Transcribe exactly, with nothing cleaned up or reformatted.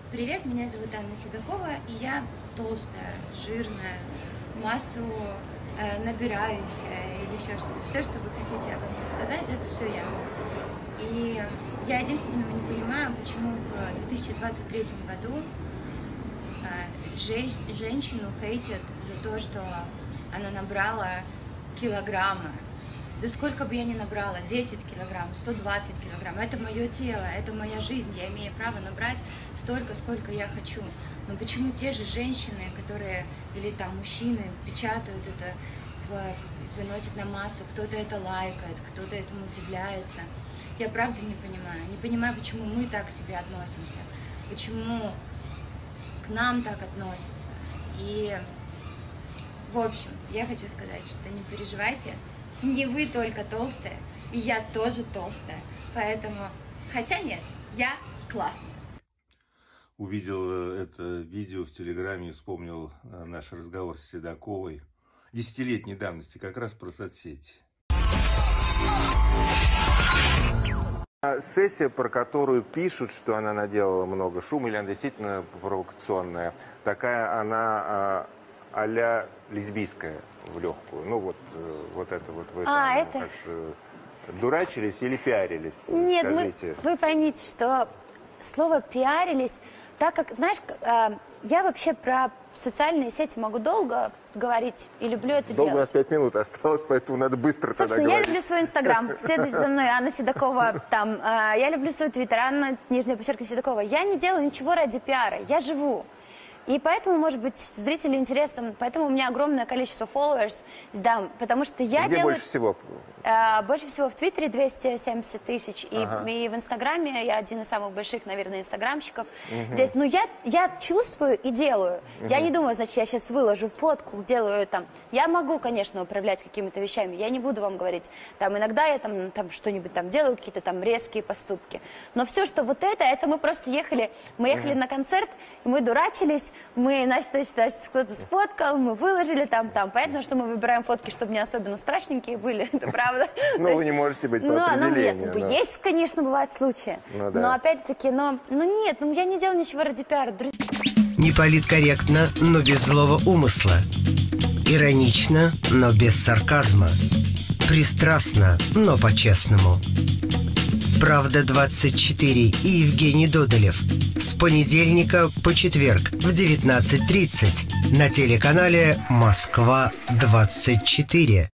Привет, меня зовут Анна Седокова, и я толстая, жирная, массу э, набирающая или еще что-то. Все, что вы хотите обо мне сказать, это все я. И я единственное не понимаю, почему в две тысячи двадцать третьем году э, жен, женщину хейтят за то, что она набрала килограммы. Да сколько бы я ни набрала, десять килограмм, сто двадцать килограмм, это мое тело, это моя жизнь, я имею право набрать столько, сколько я хочу. Но почему те же женщины, которые, или там мужчины печатают это, в, выносят на массу, кто-то это лайкает, кто-то этому удивляется. Я правда не понимаю, не понимаю, почему мы так к себе относимся, почему к нам так относятся. И, в общем, я хочу сказать, что не переживайте, не вы только толстая, и я тоже толстая. Поэтому, хотя нет, я классная. Увидел это видео в Телеграме и вспомнил наш разговор с Седоковой десятилетней давности, как раз про соцсети. Сессия, про которую пишут, что она наделала много шума, или она действительно провокационная, такая она а-ля лесбийская в легкую. Ну вот, вот это вот вы а, там, это... дурачились или пиарились? Нет, скажите. Вы, вы поймите, что слово пиарились, так как, знаешь, я вообще про социальные сети могу долго говорить и люблю это долго делать. Долго, у нас пять минут осталось, поэтому надо быстро Собственно, тогда говорить. я люблю свой инстаграм. Следуйте за мной, Анна Седокова. Там, я люблю свой твиттер, Анна, нижнее подчеркивание, Седокова. Я не делаю ничего ради пиара, я живу. И поэтому, может быть, зрители интересно, поэтому у меня огромное количество followers, да, потому что я Где делаю... больше всего? Э, больше всего в Твиттере двести семьдесят тысяч, и, ага. и в Инстаграме я один из самых больших, наверное, инстаграмщиков. Угу. Здесь, ну, я, я чувствую и делаю. Угу. Я не думаю, значит, я сейчас выложу фотку, делаю там. Я могу, конечно, управлять какими-то вещами, я не буду вам говорить. Там иногда я там, там что-нибудь там делаю, какие-то там резкие поступки. Но все, что вот это, это мы просто ехали, мы ехали угу. на концерт, и мы дурачились, мы, значит, кто-то сфоткал, мы выложили там, там. Понятно, что мы выбираем фотки, чтобы не особенно страшненькие были, это правда. Ну, вы не можете быть по определению. Ну, есть, конечно, бывают случаи. Но опять-таки, но нет, ну я не делаю ничего ради пиара. Не политкорректно, но без злого умысла. Иронично, но без сарказма. Пристрастно, но по-честному. Правда двадцать четыре и Евгений Додолев. С понедельника по четверг в девятнадцать тридцать на телеканале Москва двадцать четыре.